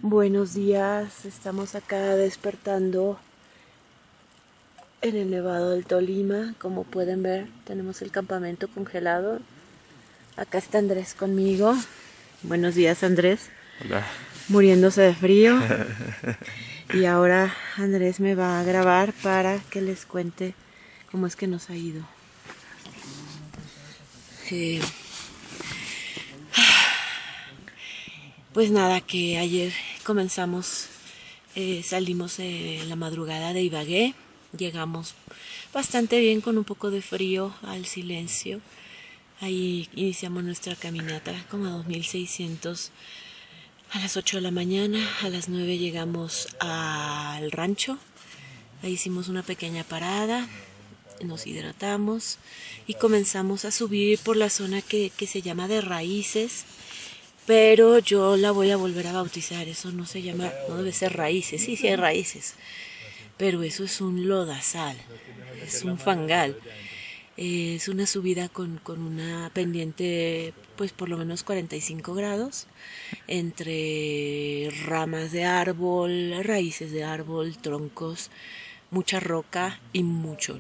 Buenos días, estamos acá despertando en el Nevado del Tolima. Como pueden ver, tenemos el campamento congelado. Acá está Andrés conmigo. Buenos días, Andrés. Hola. Muriéndose de frío. Y ahora Andrés me va a grabar para que les cuente cómo es que nos ha ido. Pues nada, que ayer comenzamos, salimos en la madrugada de Ibagué, llegamos bastante bien con un poco de frío al Silencio. Ahí iniciamos nuestra caminata como a 2600 a las 8 de la mañana, a las 9 llegamos al rancho, ahí hicimos una pequeña parada, nos hidratamos y comenzamos a subir por la zona que se llama de Raíces. Pero yo la voy a volver a bautizar, eso no se llama, no debe ser Raíces, sí hay raíces, pero eso es un lodazal, es un fangal, es una subida con una pendiente, pues por lo menos 45 grados, entre ramas de árbol, raíces de árbol, troncos, mucha roca y mucho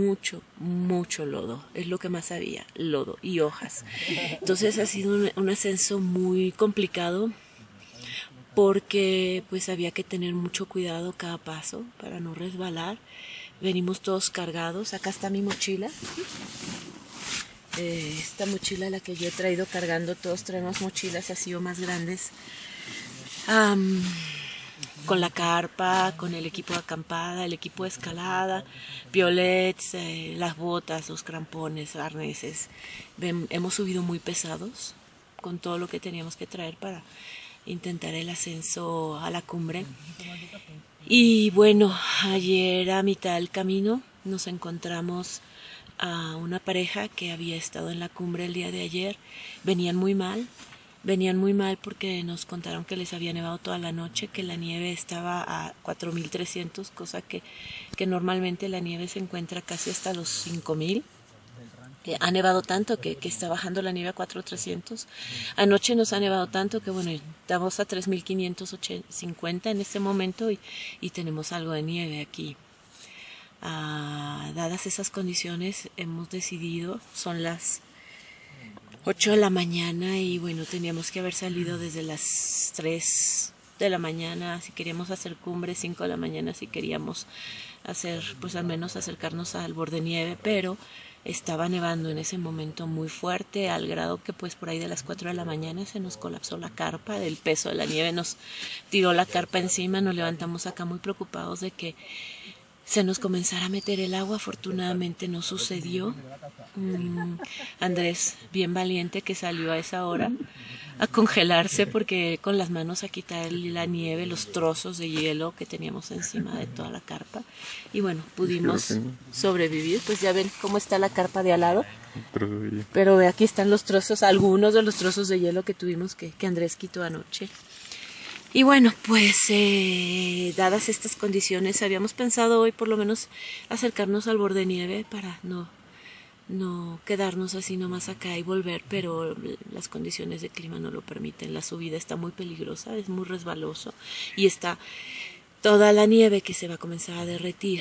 lodo. Es lo que más había, lodo y hojas. Entonces ha sido un ascenso muy complicado porque pues había que tener mucho cuidado cada paso para no resbalar. Venimos todos cargados. Acá está mi mochila. Esta mochila la que yo he traído cargando. Todos traemos mochilas así o más grandes. Con la carpa, con el equipo de acampada, el equipo de escalada, piolets, las botas, los crampones, arneses. Hemos subido muy pesados con todo lo que teníamos que traer para intentar el ascenso a la cumbre. Y bueno, ayer a mitad del camino nos encontramos a una pareja que había estado en la cumbre el día de ayer. Venían muy mal porque nos contaron que les había nevado toda la noche, que la nieve estaba a 4300, cosa que normalmente la nieve se encuentra casi hasta los 5000. Ha nevado tanto que está bajando la nieve a 4300. Anoche nos ha nevado tanto que bueno, estamos a 3550 en este momento y tenemos algo de nieve aquí. Dadas esas condiciones hemos decidido, son las 8 de la mañana y bueno, teníamos que haber salido desde las 3 de la mañana si queríamos hacer cumbre, 5 de la mañana si queríamos hacer, pues al menos acercarnos al borde nieve, pero estaba nevando en ese momento muy fuerte, al grado que pues por ahí de las 4 de la mañana se nos colapsó la carpa, del peso de la nieve nos tiró la carpa encima. Nos levantamos acá muy preocupados de que se nos comenzara a meter el agua. Afortunadamente no sucedió. Andrés, bien valiente, que salió a esa hora a congelarse porque con las manos a quitar la nieve, los trozos de hielo que teníamos encima de toda la carpa. Y bueno, pudimos sobrevivir. Pues ya ven cómo está la carpa de al lado. Pero aquí están los trozos, algunos de los trozos de hielo que tuvimos que Andrés quitó anoche. Y bueno, pues dadas estas condiciones, habíamos pensado hoy por lo menos acercarnos al borde nieve para no quedarnos así nomás acá y volver, pero las condiciones de clima no lo permiten. La subida está muy peligrosa, es muy resbaloso y está toda la nieve que se va a comenzar a derretir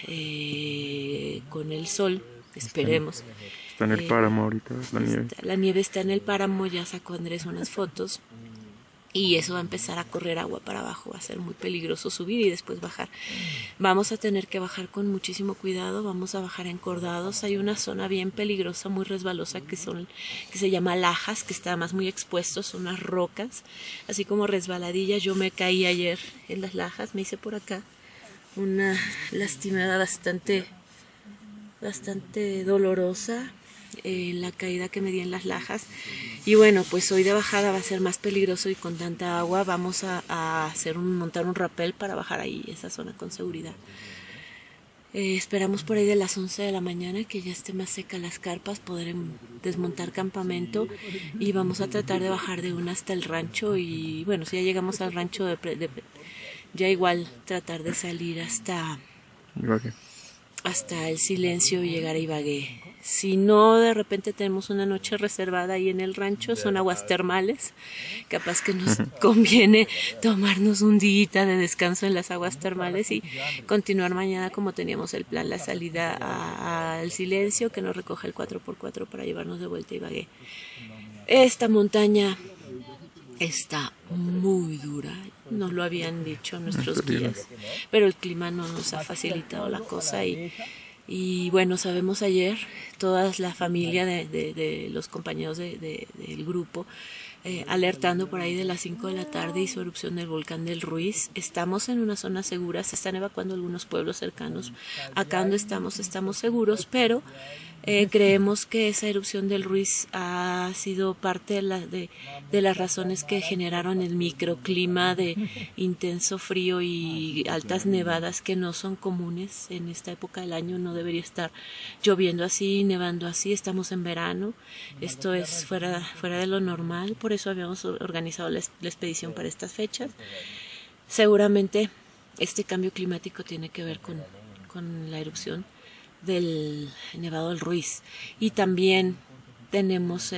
con el sol, esperemos. Está en el páramo ahorita, la nieve. La nieve está en el páramo, ya sacó Andrés unas fotos. Y eso va a empezar a correr agua para abajo, va a ser muy peligroso subir y después bajar. Vamos a tener que bajar con muchísimo cuidado, vamos a bajar encordados. Hay una zona bien peligrosa, muy resbalosa, que se llama Lajas, que está más muy expuesto, son unas rocas, así como resbaladillas. Yo me caí ayer en las Lajas, me hice por acá una lastimada bastante dolorosa. La caída que me di en las Lajas. Y bueno, pues hoy de bajada va a ser más peligroso y con tanta agua vamos a montar un rappel para bajar ahí esa zona con seguridad. Esperamos por ahí de las 11 de la mañana que ya esté más seca las carpas, poder desmontar campamento y vamos a tratar de bajar de una hasta el rancho. Y bueno, si ya llegamos al rancho ya igual tratar de salir hasta el Silencio y llegar a Ibagué. Si no, de repente tenemos una noche reservada ahí en el rancho, son aguas termales. Capaz que nos conviene tomarnos un día de descanso en las aguas termales y continuar mañana como teníamos el plan, la salida al Silencio, que nos recoge el 4x4 para llevarnos de vuelta a Ibagué. Esta montaña está muy dura, nos lo habían dicho nuestros guías, pero el clima no nos ha facilitado la cosa y bueno, sabemos ayer, toda la familia de los compañeros del grupo, alertando por ahí de las 5 de la tarde hizo erupción del volcán del Ruiz. Estamos en una zona segura, se están evacuando algunos pueblos cercanos. Acá donde estamos seguros, pero creemos que esa erupción del Ruiz ha sido parte de las razones que generaron el microclima de intenso frío y altas nevadas que no son comunes en esta época del año. No debería estar lloviendo así, nevando así. Estamos en verano, esto es fuera de lo normal, por eso habíamos organizado la expedición para estas fechas. Seguramente este cambio climático tiene que ver con la erupción del Nevado del Ruiz. Y también tenemos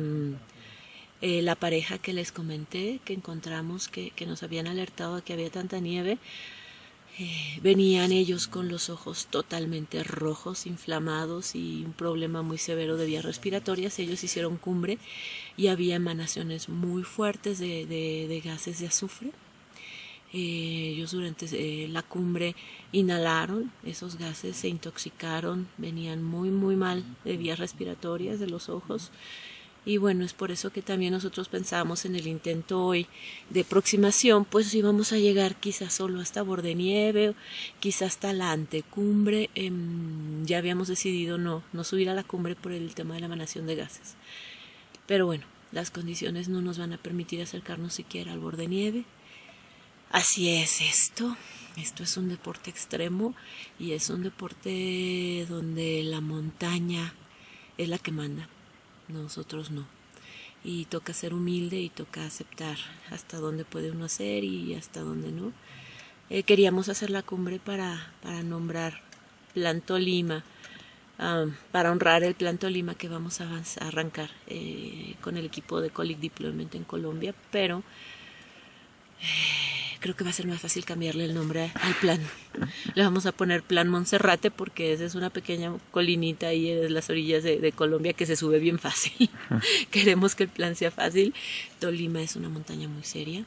la pareja que les comenté, que encontramos, que nos habían alertado de que había tanta nieve. Venían ellos con los ojos totalmente rojos, inflamados y un problema muy severo de vías respiratorias. Ellos hicieron cumbre y había emanaciones muy fuertes de gases de azufre. Ellos durante la cumbre inhalaron esos gases, se intoxicaron, venían muy mal de vías respiratorias, de los ojos. Y bueno, es por eso que también nosotros pensábamos en el intento hoy de aproximación, pues íbamos a llegar quizás solo hasta Bordenieve, quizás hasta la antecumbre. Ya habíamos decidido no subir a la cumbre por el tema de la emanación de gases. Pero bueno, las condiciones no nos van a permitir acercarnos siquiera al Bordenieve. Así es esto es un deporte extremo y es un deporte donde la montaña es la que manda, nosotros no. Y toca ser humilde y toca aceptar hasta dónde puede uno hacer y hasta dónde no. Queríamos hacer la cumbre para nombrar Plan Tolima, para honrar el Plan Tolima que vamos a arrancar con el equipo de Colic Deployment en Colombia, pero creo que va a ser más fácil cambiarle el nombre al plan. Le vamos a poner Plan Monserrate porque esa es una pequeña colinita ahí en las orillas de Colombia que se sube bien fácil. Queremos que el plan sea fácil. Tolima es una montaña muy seria.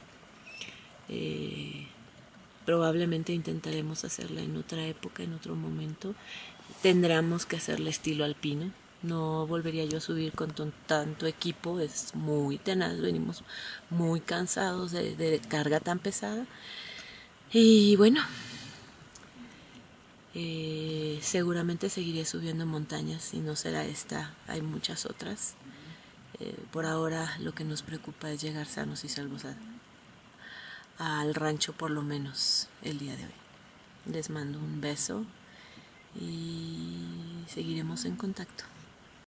Probablemente intentaremos hacerla en otra época, en otro momento. Tendremos que hacerla estilo alpino. No volvería yo a subir con tanto equipo, es muy tenaz, venimos muy cansados de carga tan pesada. Y bueno, seguramente seguiré subiendo montañas y no será esta, hay muchas otras. Por ahora lo que nos preocupa es llegar sanos y salvos al rancho por lo menos el día de hoy. Les mando un beso y seguiremos en contacto.